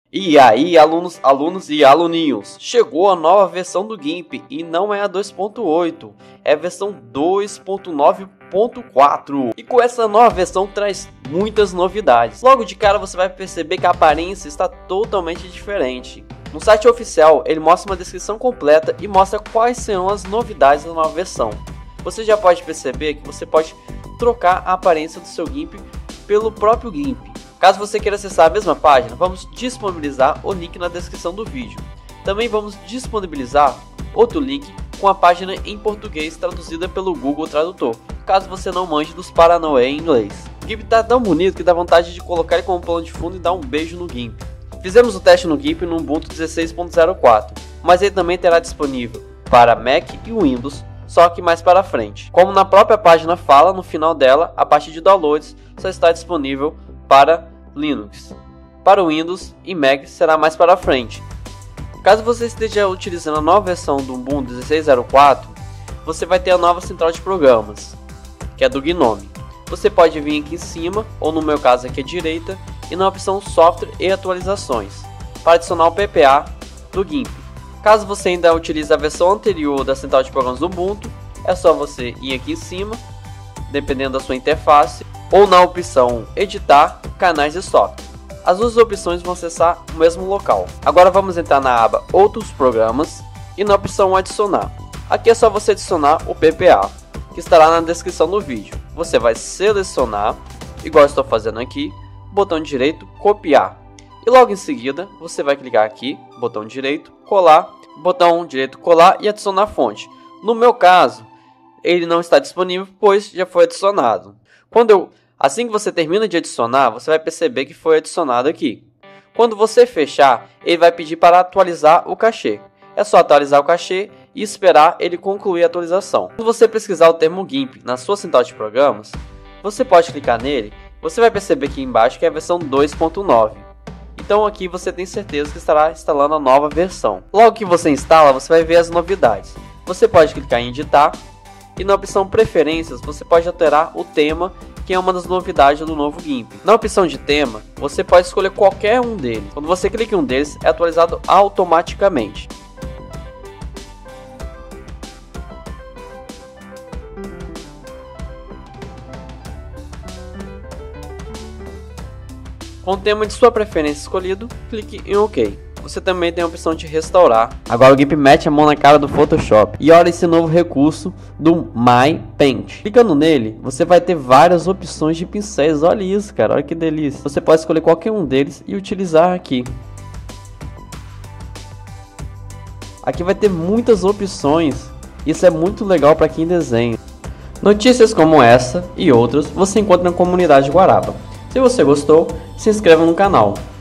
E aí, alunos e aluninhos, chegou a nova versão do GIMP e não é a 2.8, é a versão 2.9.4. E com essa nova versão traz muitas novidades. Logo de cara você vai perceber que a aparência está totalmente diferente. No site oficial ele mostra uma descrição completa e mostra quais serão as novidades da nova versão. Você já pode perceber que você pode trocar a aparência do seu GIMP pelo próprio GIMP. Caso você queira acessar a mesma página, vamos disponibilizar o link na descrição do vídeo. Também vamos disponibilizar outro link com a página em português traduzida pelo Google Tradutor, caso você não manje dos Paranauê em inglês. O GIMP tá tão bonito que dá vontade de colocar ele como plano de fundo e dar um beijo no GIMP. Fizemos o teste no GIMP no Ubuntu 16.04, mas ele também terá disponível para Mac e Windows, só que mais para frente. Como na própria página fala, no final dela, a parte de downloads só está disponível para Linux. Para o Windows e Mac será mais para frente. Caso você esteja utilizando a nova versão do Ubuntu 16.04, você vai ter a nova central de programas, que é do GNOME. Você pode vir aqui em cima, ou no meu caso aqui à direita, e na opção Software e Atualizações, para adicionar o PPA do GIMP. Caso você ainda utilize a versão anterior da central de programas do Ubuntu, é só você ir aqui em cima, dependendo da sua interface, ou na opção Editar, Canais e Software. As duas opções vão acessar o mesmo local. Agora vamos entrar na aba Outros Programas e na opção Adicionar. Aqui é só você adicionar o PPA, que estará na descrição do vídeo. Você vai selecionar, igual eu estou fazendo aqui, botão direito Copiar. E logo em seguida você vai clicar aqui, botão direito Colar e adicionar fonte. No meu caso, ele não está disponível, pois já foi adicionado. Assim que você termina de adicionar, você vai perceber que foi adicionado aqui. Quando você fechar, ele vai pedir para atualizar o cachê. É só atualizar o cachê e esperar ele concluir a atualização. Quando você pesquisar o termo GIMP na sua central de programas, você pode clicar nele. Você vai perceber aqui embaixo que é a versão 2.9. Então aqui você tem certeza que estará instalando a nova versão. Logo que você instala, você vai ver as novidades. Você pode clicar em editar e na opção preferências você pode alterar o tema, que é uma das novidades do novo GIMP. Na opção de tema, você pode escolher qualquer um deles. Quando você clica em um deles, é atualizado automaticamente. Com o tema de sua preferência escolhido, clique em OK. Você também tem a opção de restaurar. Agora o GIMP mete a mão na cara do Photoshop. E olha esse novo recurso do My Paint. Clicando nele, você vai ter várias opções de pincéis. Olha isso, cara, olha que delícia. Você pode escolher qualquer um deles e utilizar aqui. Aqui vai ter muitas opções. Isso é muito legal para quem desenha. Notícias como essa e outras você encontra na comunidade Guaraba. Se você gostou, se inscreva no canal.